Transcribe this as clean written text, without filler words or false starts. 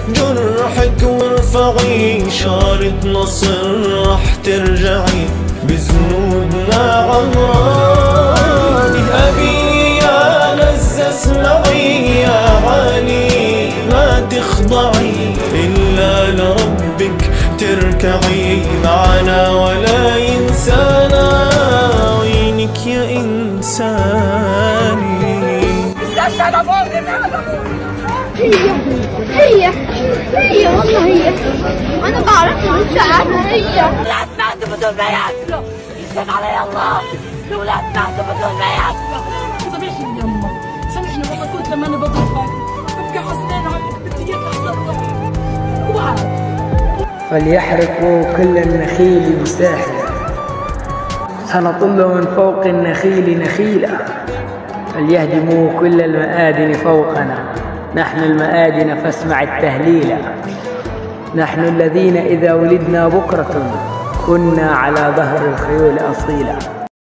جرحك وارفعي شارة نصر رح ترجعي بزنودنا عمراني. أبي يا لزة اسمعي يا غالي ما تخضعي إلا لربك تركعي معنا ولا ينسانا وينك يا إنساني. هي والله هي انا بعرفها مش عارفه هي. ولادنا عنده بدون ما ياكلوا يسلم علي الله. ولادنا عنده بدون ما ياكلوا. سامحني يما سامحني والله كنت لما انا بضربك ببقى حزنان عليك بدي اياك احسن وعاد. فليحرقوا كل النخيل بساحله سنطل من فوق النخيل نخيلا. فليهدموا كل المآذن فوقنا نحن المآذن فاسمع التهليل. نحن الذين إذا ولدنا بكرة كنا على ظهر الخيول أصيلا.